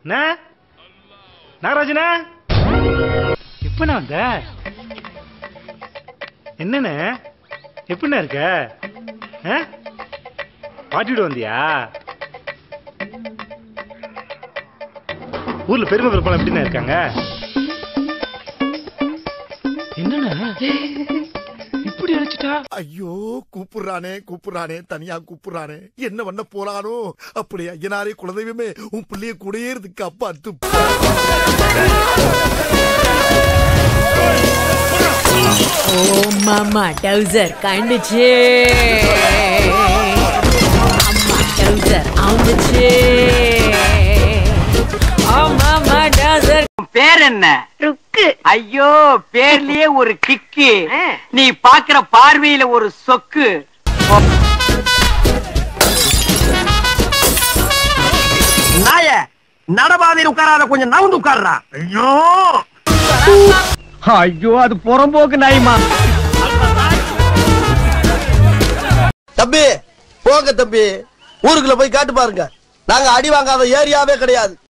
நாகராஜனா எப்பண்ணா வந்த? என்னண்ணே எப்படிண்ணா இருக்க? பாட்டிவிட வந்தியா? ஊர்ல பெருமை பெருப்பாளம் எப்படிண்ணா இருக்காங்க? என்னண்ணா இப்படி அழைச்சிட்டா? ஐயோ கூப்பிடுறானே தனியா கூப்பிடுறானே, என்ன பண்ண போறானோ? அப்படி ஐயனாரே குலதெய்வமே, உன் பிள்ளைய கூடயே இருக்கு அப்பா அத்து. ஓ மாமா டவுசர் கண்டுச்சு, அம்மா டவுசர் ஆந்துச்சு. ஓ மாமா டவுசர். பேர் என்ன? ருக்கு. ஐயோ பேர்லயே ஒரு கிக்கு, நீ பாக்குற பார்வையில ஒரு சொக்கு. நாய நடபாதையில் உட்காராத, கொஞ்சம் நவுந்து உட்கார்றா. ஐயோ ஐயோ அது புறம்போக்கு நாய்மா. தம்பி போங்க தம்பி, ஊருக்குள்ள போய் காட்டு பாருங்க, நாங்க அடி வாங்காத ஏரியாவே கிடையாது.